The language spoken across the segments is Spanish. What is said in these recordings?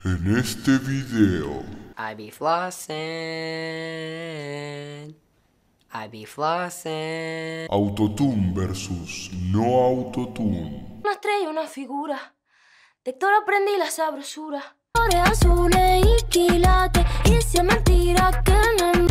En este video, I be flossing. I be flossing. Autotune versus no Autotune. Una estrella, una figura. De Héctor aprendí la sabrosura. Flores azules y quilates. Y si es mentira que me...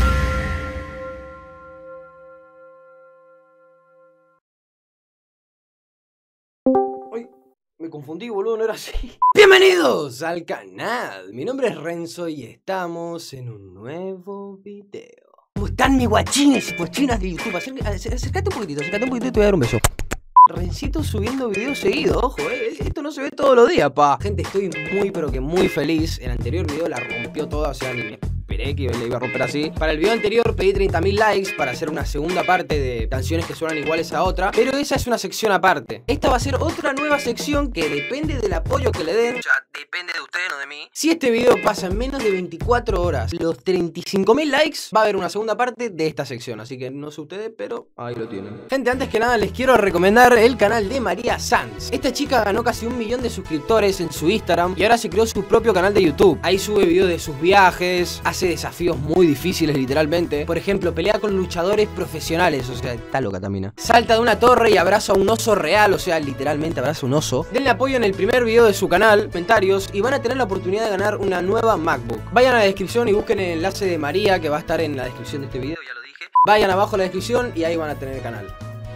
Ay, me confundí, boludo, no era así. Bienvenidos al canal. Mi nombre es Renzo y estamos en un nuevo video. ¿Cómo están mis guachines y guachinas de YouTube? Acércate un poquitito, te voy a dar un beso. Rencito subiendo videos seguidos, ojo, esto no se ve todos los días, pa. Gente, estoy muy pero que muy feliz. El anterior video la rompió toda, o sea, ni me esperé que le iba a romper así. Para el video anterior pedí 30.000 likes para hacer una segunda parte de canciones que suenan iguales a otra, pero esa es una sección aparte. Esta va a ser otra nueva sección que depende del apoyo que le den. O sea, depende de ustedes, no de mí. Si este video pasa en menos de 24 horas los 35.000 likes, va a haber una segunda parte de esta sección. Así que no sé ustedes, pero ahí lo tienen. Gente, antes que nada les quiero recomendar el canal de María Sanz. Esta chica ganó casi 1 millón de suscriptores en su Instagram y ahora se creó su propio canal de YouTube. Ahí sube videos de sus viajes, hace desafíos muy difíciles literalmente. Por ejemplo, pelea con luchadores profesionales, o sea, está loca también. Salta de una torre y abraza a un oso real, o sea, literalmente abraza a un oso. Denle apoyo en el primer video de su canal, comentarios, y van a tener la oportunidad de ganar una nueva MacBook. Vayan a la descripción y busquen el enlace de María que va a estar en la descripción de este video, ya lo dije. Vayan abajo a la descripción y ahí van a tener el canal.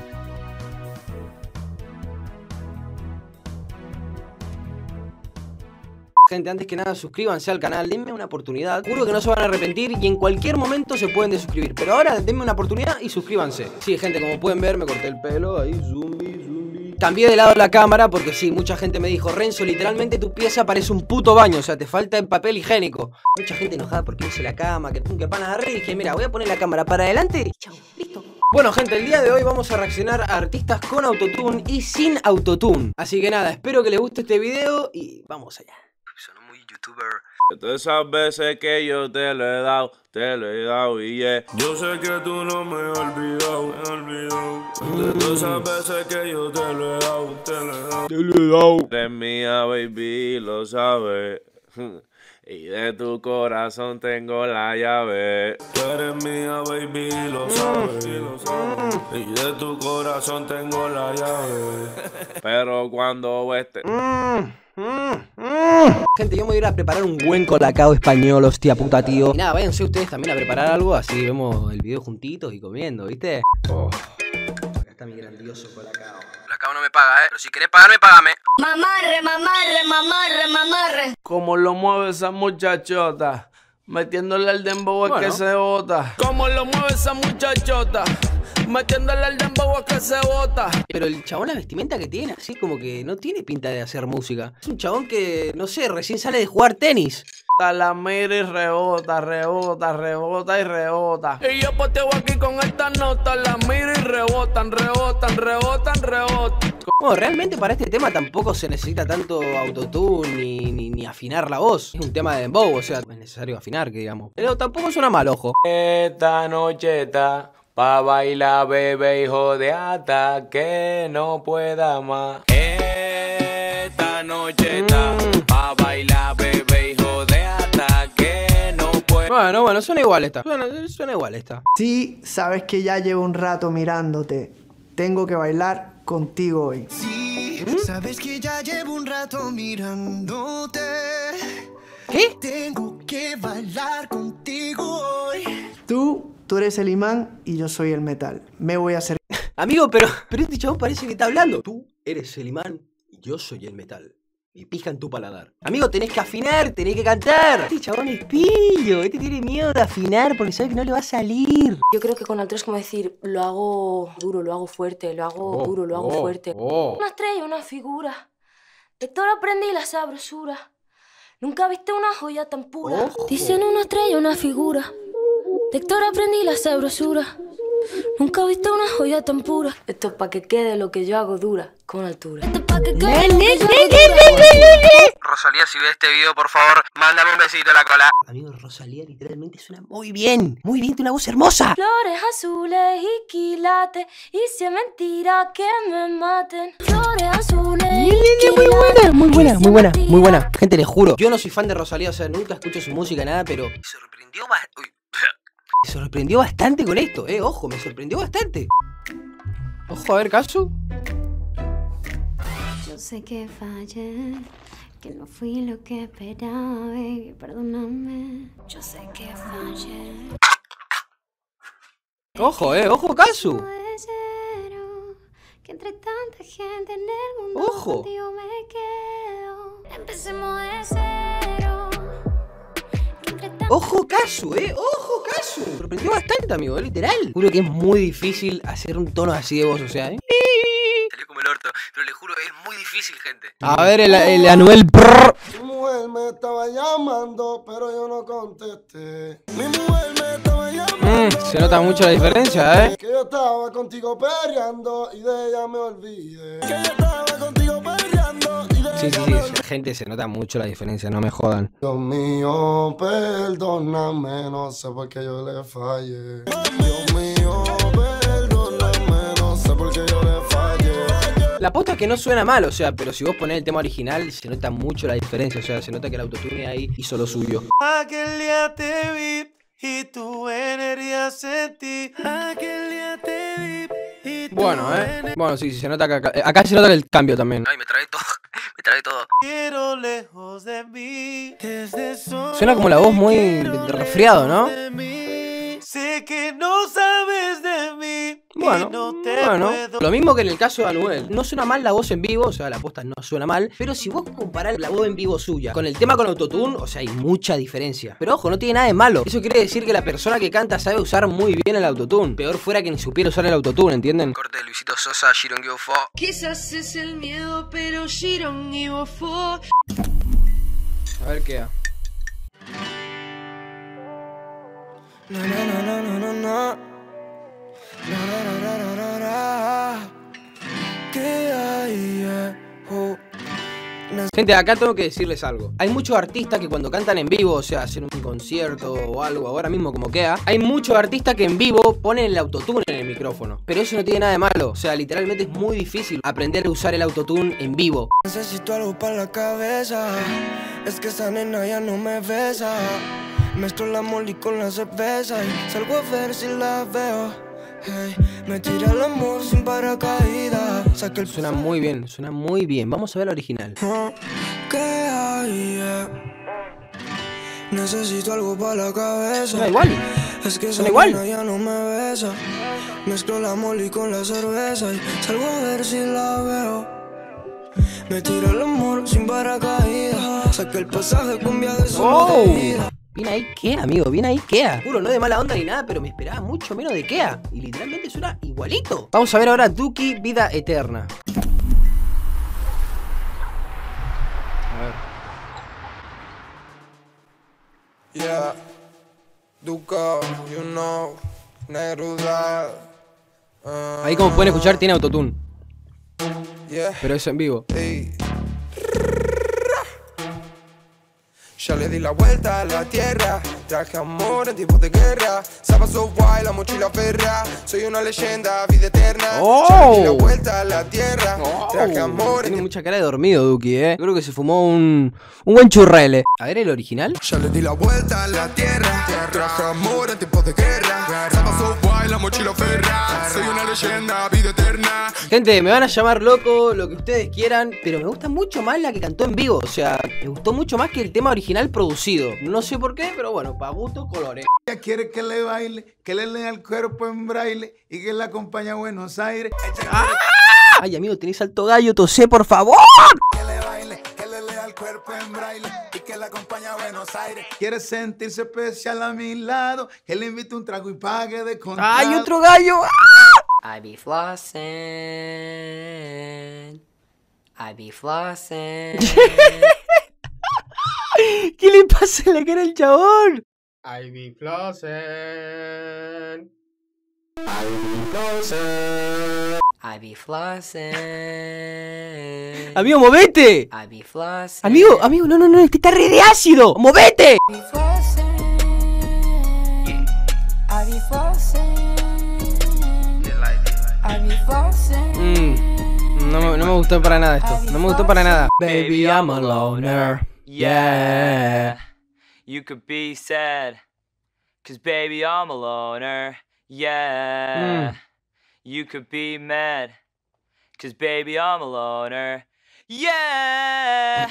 Gente, antes que nada suscríbanse al canal, denme una oportunidad. Juro que no se van a arrepentir y en cualquier momento se pueden desuscribir. Pero ahora denme una oportunidad y suscríbanse. Sí, gente, como pueden ver me corté el pelo, ahí zumbi. Cambié de lado la cámara porque sí, mucha gente me dijo: Renzo, literalmente tu pieza parece un puto baño, o sea, te falta el papel higiénico. Mucha gente enojada porque hice la cama, que pan agarré y dije: mira, voy a poner la cámara para adelante y chau, listo. Bueno, gente, el día de hoy vamos a reaccionar a artistas con autotune y sin autotune. Así que nada, espero que les guste este video y vamos allá. Sonó muy youtuber. De todas esas veces que yo te lo he dado y yo sé que tú no me has olvidado, De todas esas veces que yo te lo he dado, Eres mía, baby, lo sabes. Y de tu corazón tengo la llave. Tú eres mía, baby, lo sabes, Y de tu corazón tengo la llave. Pero cuando esté... Gente, yo me voy a ir a preparar un buen colacao español, hostia puta, tío. Y nada, váyanse ustedes también a preparar algo, así vemos el video juntitos y comiendo, ¿viste? Oh, acá está mi grandioso colacao. Colacao no me paga, pero si querés pagarme, págame. Mamarre, mamarre, mamarre, mamarre. Como lo mueve esa muchachota, metiéndole el dembow a que se bota. Como lo mueve esa muchachota, metiéndole el dembow a que se bota. Pero el chabón, la vestimenta que tiene, así como que no tiene pinta de hacer música. Es un chabón que, no sé, recién sale de jugar tenis. La mira y rebota, rebota, rebota y rebota. Y yo poteo aquí con estas notas, la miro y rebotan, rebotan, rebotan, rebotan. Bueno, realmente para este tema tampoco se necesita tanto autotune ni afinar la voz. Es un tema de dembow, o sea, no es necesario afinar, que digamos. Pero tampoco suena mal, ojo. Esta noche está pa' bailar, bebé, hijo de ata, que no pueda más. Esta noche está pa' bailar, bebé, hijo de ata, que no pueda. Bueno, suena igual esta. Suena igual esta. Sí, sabes que ya llevo un rato mirándote. Tengo que bailar contigo hoy. Sí, sabes que ya llevo un rato mirándote. ¿Qué? Tengo que bailar contigo hoy. Tú eres el imán y yo soy el metal. Me voy a hacer... Amigo, pero este chabón parece que está hablando. Tú eres el imán y yo soy el metal. Y pija en tu paladar. Amigo, tenés que afinar, tenés que cantar. Este chabón es pillo. Este tiene miedo de afinar porque sabe que no le va a salir. Yo creo que con alto es como decir, lo hago duro, lo hago fuerte, lo hago duro, lo hago fuerte. Una estrella, una figura. De Héctor aprendí la sabrosura. Nunca viste una joya tan pura. Dicen una estrella, una figura. De Héctor aprendí la sabrosura. Nunca he visto una joya tan pura. Esto es pa' que quede lo que yo hago dura, con altura. Esto es pa' que quede lo que yo hago dura. Rosalía, si ves este video, por favor, mándame un besito en la cola. Amigo, Rosalía literalmente suena muy bien. Muy bien, tiene una voz hermosa. Flores azules y quilates, y si es mentira que me maten. Flores azules y quilates. Muy buena. Gente, les juro, yo no soy fan de Rosalía, o sea, nunca escucho su música, nada, pero me sorprendió bastante con esto, ojo, me sorprendió bastante. Ojo, a ver, Casu. Yo sé que fallé, que no fui lo que esperaba, baby, perdóname. Yo sé que fallé. Ojo, Casu. Que entre tanta gente en el mundo, ojo, contigo me quedo. Empecemos de cero. Ojo, Casu, ojo, Casu. Me sorprendió bastante, amigo, literal. Juro que es muy difícil hacer un tono así de voz, o sea, Salió como el orto, pero le juro que es muy difícil, gente. A ver, el Anuel. Mi mujer me estaba llamando, pero yo no contesté. Mi mujer me estaba llamando. Se nota mucho la diferencia, Que yo estaba contigo peleando y de ella me olvidé. Que yo estaba contigo peleando y de Sí, ella me olvidé. gente, se nota mucho la diferencia, no me jodan. Dios mío, perdóname, no sé por qué yo le fallé. Dios mío, perdóname, no sé por qué yo le fallé. La posta es que no suena mal, o sea, pero si vos ponés el tema original, se nota mucho la diferencia, o sea, se nota que el autotune ahí hizo lo suyo. Aquel día te vi y tu energía sentí. Aquel día te vi y tu Bueno, Bueno, sí, se nota que acá se nota el cambio también. Ay, me trae todo. quiero lejos de mí. Desde Suena como la voz muy resfriado, ¿no? sé que no sabes de mí. Bueno, y no te puedo. lo mismo que en el caso de Anuel. No suena mal la voz en vivo, o sea, la posta no suena mal. Pero si vos comparás la voz en vivo suya con el tema con autotune, o sea, hay mucha diferencia. Pero ojo, no tiene nada de malo. Eso quiere decir que la persona que canta sabe usar muy bien el autotune. Peor fuera que ni supiera usar el autotune, ¿entienden? Corte de Luisito Sosa, She Don't Give a Fuck. Quizás es el miedo, pero she don't give a fuck. A ver qué da. Gente, acá tengo que decirles algo. Hay muchos artistas que cuando cantan en vivo, o sea, hacen un concierto o algo, ahora mismo como queda, hay muchos artistas que en vivo ponen el autotune en el micrófono. Pero eso no tiene nada de malo, o sea, literalmente es muy difícil aprender a usar el autotune en vivo. Necesito algo para la cabeza, es que esa nena ya no me besa. Mezclo la molly con la cerveza y salgo a ver si la veo. Hey, me tira el amor sin paracaídas. Suena muy bien, suena muy bien. Vamos a ver la original. ¿Qué hay? Necesito algo para la cabeza. Suena igual. Es que suena igual. Ya no me besa. Mezclo la molly con la cerveza y salgo a ver si la veo. Me tira el amor sin paracaídas. Saqué el pasaje con viaje de solo de ida. Bien ahí Kea, amigo, bien ahí Kea. Juro, no de mala onda ni nada, pero me esperaba mucho menos de Kea. Y literalmente suena igualito. Vamos a ver ahora Duki, Vida Eterna. A ver. Yeah, Duca, you know, Neruda. Ahí como pueden escuchar tiene autotune. Yeah. Pero eso en vivo. Hey. Ya le di la vuelta a la tierra. Traje amor en tiempos de guerra. Saba so guay, la mochila ferra. Soy una leyenda, vida eterna. Ya le di la vuelta a la tierra. Traje amor. Tiene mucha cara de dormido, Duki, Creo que se fumó un buen churrele. A ver el original. Ya le di la vuelta a la tierra. Traje amor en tiempos de guerra. Saba so guay, la mochila ferra. Soy una leyenda, vida eterna. Gente, me van a llamar loco, lo que ustedes quieran, pero me gusta mucho más la que cantó en vivo. O sea, me gustó mucho más que el tema original producido. No sé por qué, pero bueno, para gusto, colores. Ella quiere que le baile, que le lea el cuerpo en braille y que la acompañe a Buenos Aires. Ay, amigo, tenés alto gallo, tosé, por favor. Que le baile, que le lea el cuerpo en braille y que la acompañe a Buenos Aires. Quiere sentirse especial a mi lado, que le invite un trago y pague de contado. ¡Ay, otro gallo! I be flossing. I be flossing. ¿Qué le pasa en la cara al chabón? I be flossing. I be flossing. Amigo, movete. I be flossing. Amigo, no, este está re de ácido. ¡Movete! I be flossing. I be flossing. I be flossing. No me gustó para nada esto. No me gustó para nada. Baby, I'm a loner. Yeah. You could be sad. Cause baby, I'm a loner. Yeah. You could be mad. Cause baby, I'm a loner. Yeah.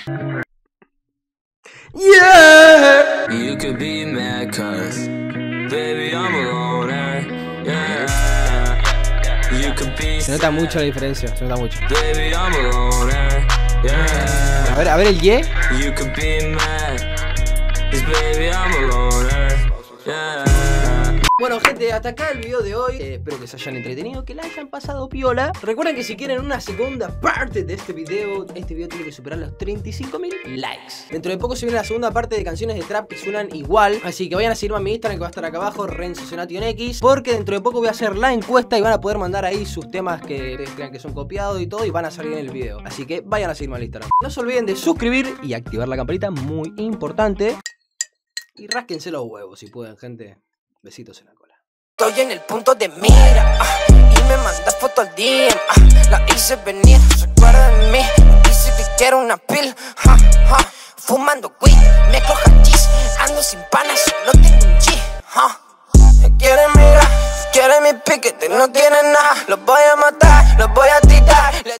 Yeah. You could be mad cause baby, I'm a loner. Yeah. You could be Se nota mucho la diferencia, se nota mucho. baby, I'm a loner. Yeah. A ver el ye. You could be mad. Cause baby, I'm a loner. Yeah. Bueno, gente, hasta acá el video de hoy. Espero que se hayan entretenido, que la hayan pasado piola. Recuerden que si quieren una segunda parte de este video tiene que superar los 35.000 likes. Dentro de poco se viene la segunda parte de canciones de trap que suenan igual. Así que vayan a seguirme a mi Instagram, que va a estar acá abajo, RenzoSenation, porque dentro de poco voy a hacer la encuesta y van a poder mandar ahí sus temas que ustedes crean que son copiados y todo, y van a salir en el video. Así que vayan a seguirme al Instagram. No se olviden de suscribir y activar la campanita, muy importante. Y rásquense los huevos si pueden, gente. Besitos en la cola. Estoy en el punto de mira y me manda foto al DM. La hice venir, se acuerda de mí. Dice que quiero una pill. Fumando weed, me coja cheese. Ando sin panas, solo tengo un G. Me quieren mirar, quieren mi piquete, no tienen nada. Los voy a matar, los voy a